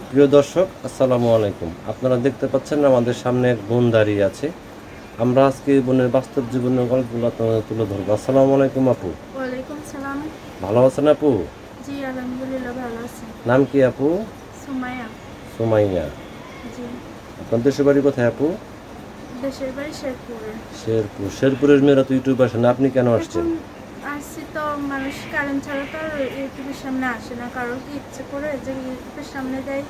প্রিয় দর্শক, আসসালামু আলাইকুম। আপনারা দেখতে পাচ্ছেন আমাদের সামনে এক বোন দাঁড়িয়ে আছে। আমরা আজকে এই বোনের বাস্তব জীবনের গল্পগুলো আপনাদের তুলে ধরবো। আসসালামু আলাইকুম আপু। ওয়ালাইকুম সালাম। ভালো আছেন আপু? জি আলহামদুলিল্লাহ ভালো আছি। নাম কি আপু? সুমাইয়া। সুমাইয়া। জি। আপনার দেশের বাড়ি কোথায় আপু? দেশের বাড়ি শেরপুরে। শেরপুর। শেরপুরের মেয়েরা তো ইউটিউব আসেন, আপনি কেন আসছেন? এখন আসছি তো, মানুষ কারেন্ট ছাড়া তো আর ইউটিউবের সামনে আসে না, কারো কি ইচ্ছে করে যে ইউটিউবের সামনে দেয়,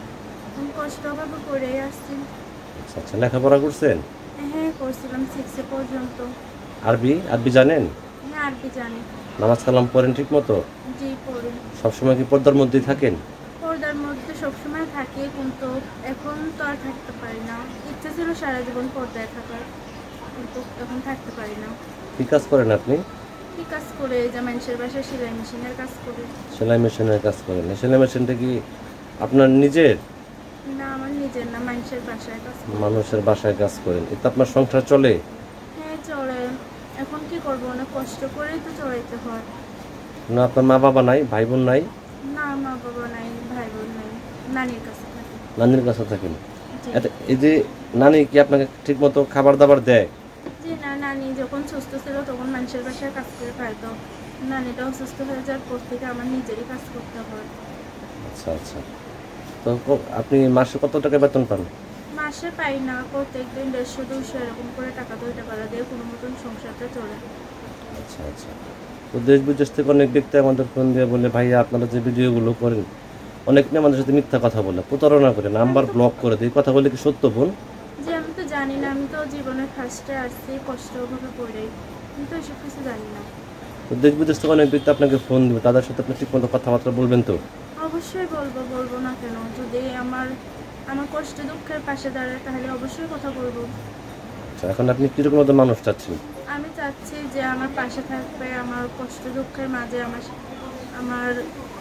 কষ্টভাবে করেই আসছি। আচ্ছা আচ্ছা, লেখাপড়া করছেন? হ্যাঁ করছিলাম 6 পর্যন্ত। আরবি আরবি জানেন? হ্যাঁ আরবি জানি। নামাজ কালাম পড়েন ঠিক মতো? জি পড়ি। সবসময় কি পর্দার মধ্যেই থাকেন? পর্দার মধ্যে সবসময় থাকি, কিন্তু এখন তো আর থাকতে পারি না। ইচ্ছে ছিল সারা জীবন পর্দায় থাকার, কিন্তু এখন থাকতে পারি না। কি কাজ করেন আপনি? কি কাজ করে? যে মানুষের বাসায় সেলাই মেশিনের কাজ করে। সেলাই মেশিনের কাজ করেন? এই সেলাই মেশিনটা কি আপনার নিজের? না আমার নিজের না, মানুষের বাসায় কাজ করে। মানুষের বাসায় কাজ করেন, এতে আপনার সংসার চলে? হ্যাঁ চলে। এখন কি করবো, অনেক কষ্ট করেই তো চলাইতে হয়। না, আপনার মা বাবা নাই, ভাই বোন নাই? না মা বাবা নাই, ভাই বোন নাই, নানির কাছে থাকি। নানির কাছে থাকেন? জি। এই যে নানি কি আপনাকে ঠিক মতো খাবার দাবার দেয়? জি না, নানি যখন সুস্থ ছিল তখন মানুষের বাসায় কাজ করে খাইতো। নানিটা অসুস্থ হয়ে যাওয়ার পর থেকে আমার নিজেরই কাজ করতে হয়। আচ্ছা আচ্ছা। তো আপনি মাসে কত টাকা বেতন পান? মাসে পাই না, প্রত্যেকদিন 150-200 এরকম করে টাকা 2 টাকা দিয়ে কোনো মতন সংসারটা চলে। আচ্ছা আচ্ছা। তো দেশ বিদেশ থেকে অনেক ব্যক্তি আমাদের ফোন দিয়ে বলে, ভাইয়া আপনারা যে ভিডিওগুলো করেন, অনেক নিয়ে আমাদের সাথে মিথ্যা কথা বলে, প্রতারণা করে, আমি নাম্বার তো ব্লক করে দেয়। এই কথা বলে কি সত্য বোন? জি আমি তো জানি না, আমি তো জীবনে ফার্স্টে আসছি কষ্টভাবে পড়েই, কিন্তু এসব কিছু জানি না। তো দেশ বিদেশ থেকে অনেক ব্যক্তি আপনাকে ফোন দিবে, তাদের সাথে আপনি ঠিক মতো কথাবার্তা বলবেন তো? অবশ্যই বলবো, বলবো না কেন? যদি আমার আমার কষ্ট দুঃখের পাশে দাঁড়ায় তাহলে অবশ্যই কথা বলবো। আচ্ছা, এখন আপনি কিরকম মতো মানুষ চাচ্ছেন? আমি চাচ্ছি যে আমার পাশে থাকবে, আমার কষ্ট দুঃখের মাঝে আমার আমার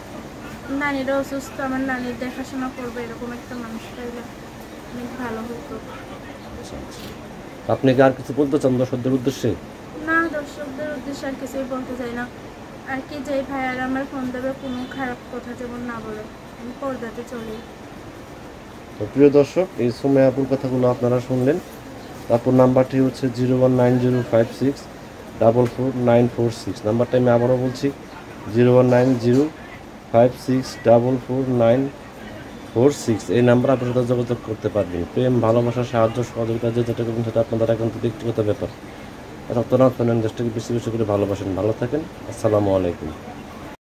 নানিরা অসুস্থ, আমার নানির দেখাশোনা করবে, এরকম একটা মানুষ পাইলে অনেক ভালো হতো। আচ্ছা আচ্ছা। তো আপনি কি আর কিছু বলতে চান দর্শকদের উদ্দেশ্যে? না, দর্শকদের উদ্দেশ্যে আর কিছুই বলতে চাই না। আর কি, যে ভাইয়ার আমার ফোন দেবে কোনো খারাপ কথা যেমন না বলে, আমি পর্দাতে চলি। তো প্রিয় দর্শক, এই সময় আপুর কথাগুলো আপনারা শুনলেন। আপুর নাম্বারটি হচ্ছে 01905644946। নাম্বারটা আমি আবারও বলছি, 01905644946। এই নাম্বার আপনার সাথে যোগাযোগ করতে পারবেন। প্রেম, ভালোবাসা, সাহায্য, সহযোগিতা যে যেটা করবেন সেটা আপনাদের এখন ব্যক্তিগত ব্যাপার। রক্তনাথ ফেনেন দেশটাকে বেশি বেশি করে ভালোবাসেন। ভালো থাকেন। আসসালামু আলাইকুম।